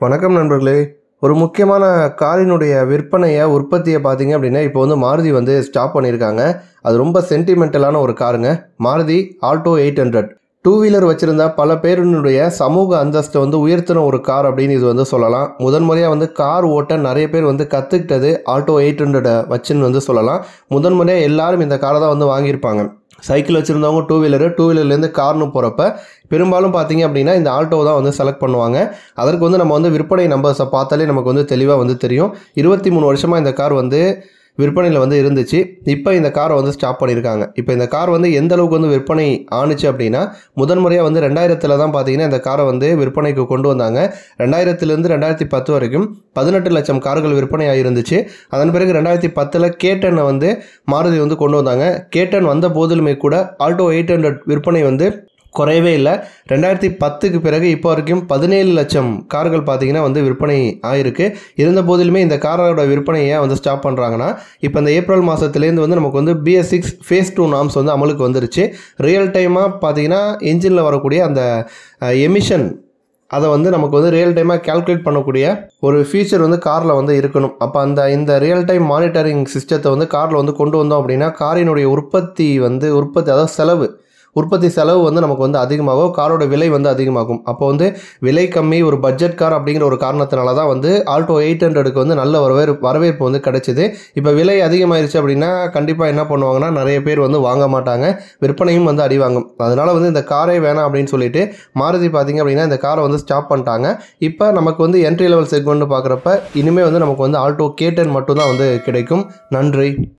வணக்கம் நண்பர்களே. ஒரு முக்கியமான காரினுடைய விற்பனையை உற்பத்தியை பார்த்தீங்க அப்படின்னா இப்போ வந்து மாருதி வந்து ஸ்டாப் பண்ணியிருக்காங்க. அது ரொம்ப சென்டிமெண்டலான ஒரு காருங்க. மாருதி ஆல்டோ 800 டூ வீலர் வச்சுருந்தா பல பேருனுடைய சமூக அந்தஸ்தை வந்து உயர்த்தின ஒரு கார் அப்படின்னு இது வந்து சொல்லலாம். முதன்முறையாக வந்து கார் ஓட்ட நிறைய பேர் வந்து கற்றுக்கிட்டது ஆல்டோ 800 வச்சுன்னு வந்து சொல்லலாம். முதன்முறையாக எல்லாரும் இந்த காரை தான் வந்து வாங்கியிருப்பாங்க. சைக்கிள் வச்சுருந்தவங்க டூ வீலர்லேருந்து கார்னு போகிறப்ப பெரும்பாலும் பார்த்தீங்க அப்படின்னா இந்த ஆல்டோ தான் வந்து செலக்ட் பண்ணுவாங்க. அதற்கு வந்து நம்ம வந்து விற்பனை நம்பர்ஸை பார்த்தாலே நமக்கு வந்து தெளிவாக வந்து தெரியும். 23 வருஷமாக இந்த கார் வந்து விற்பனையில் வந்து இருந்துச்சு. இப்போ இந்த காரை வந்து ஸ்டாப் பண்ணியிருக்காங்க. இப்போ இந்த கார் வந்து எந்த அளவுக்கு வந்து விற்பனை ஆணுச்சு அப்படின்னா முதன்முறையாக வந்து 2000 தான் பார்த்தீங்கன்னா இந்த காரை வந்து விற்பனைக்கு கொண்டு வந்தாங்க. 2000லேருந்து 2010 வரைக்கும் 18 லட்சம் கார்கள் விற்பனை ஆகிருந்துச்சு. அதன் பிறகு 2010 கேட்டனை வந்து மாருதி வந்து கொண்டு வந்தாங்க. கேட்டன் வந்த போதிலுமே கூட ஆல்டோ 800 விற்பனை வந்து குறையவே இல்லை. 2010க்கு பிறகு இப்போ வரைக்கும் 17 லட்சம் கார்கள் பார்த்தீங்கன்னா வந்து விற்பனை ஆகிருக்கு. இருந்த போதிலுமே இந்த காரோட விற்பனையை வந்து ஸ்டாப் பண்ணுறாங்கன்னா இப்போ இந்த ஏப்ரல் மாதத்துலேருந்து வந்து நமக்கு வந்து BS6 ஃபேஸ் 2 நார்ம்ஸ் வந்து அமலுக்கு வந்துருச்சு. ரியல் டைமாக பார்த்தீங்கன்னா என்ஜினில் வரக்கூடிய அந்த எமிஷன் அதை வந்து நமக்கு வந்து ரியல் டைமாக கால்குலேட் பண்ணக்கூடிய ஒரு ஃபீச்சர் வந்து காரில் வந்து இருக்கணும். அப்போ இந்த ரியல் டைம் மானிட்டரிங் சிஸ்டத்தை வந்து காரில் வந்து கொண்டு வந்தோம் அப்படின்னா காரினுடைய உற்பத்தி அதாவது உற்பத்தி செலவு வந்து நமக்கு வந்து அதிகமாகும். காரோட விலை வந்து அதிகமாகும். அப்போ வந்து விலை கம்மி, ஒரு பட்ஜெட் கார் அப்படிங்கிற ஒரு காரணத்தினால தான் வந்து ஆல்டோ 800க்கு வந்து நல்ல வரவேற்பு வந்து கிடைச்சிது. இப்போ விலை அதிகமாயிருச்சு அப்படின்னா கண்டிப்பாக என்ன பண்ணுவாங்கன்னா நிறைய பேர் வந்து வாங்க மாட்டாங்க, விற்பனையும் வந்து அடி வாங்கும். அதனால் வந்து இந்த காரே வேணாம் அப்படின்னு சொல்லிட்டு மாருதி பார்த்தீங்க அப்படின்னா இந்த காரை வந்து ஸ்டாப் பண்ணிட்டாங்க. இப்போ நமக்கு வந்து என்ட்ரி லெவல் செக்மெண்ட் பார்க்குறப்ப இனிமேல் வந்து நமக்கு வந்து ஆல்டோ K10 மட்டும்தான் வந்து கிடைக்கும். நன்றி.